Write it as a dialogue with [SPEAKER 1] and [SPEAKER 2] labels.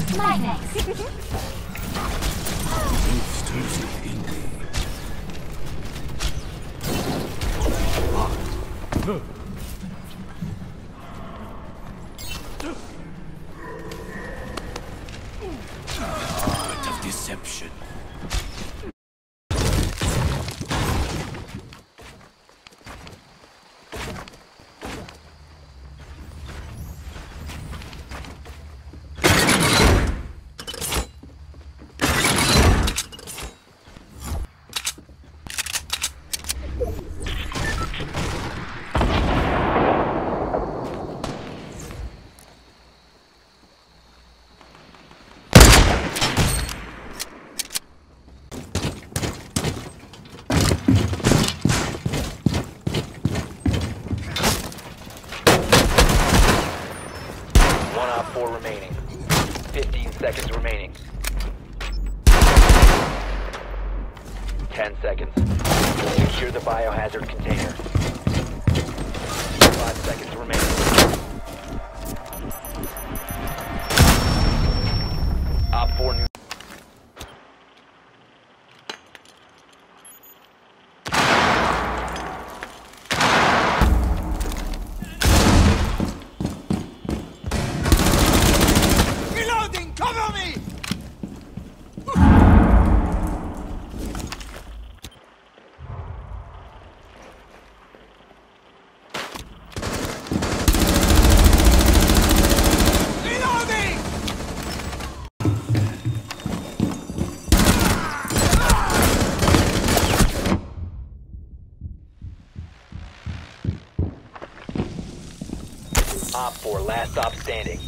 [SPEAKER 1] My thanks.
[SPEAKER 2] Art of deception.
[SPEAKER 3] One op 4 remaining. 15 seconds remaining. 10 seconds. Secure the biohazard container. 5 seconds remaining. Op 4 new.
[SPEAKER 2] Reloading! Cover me! Reloading!
[SPEAKER 3] Op 4 last stop standing.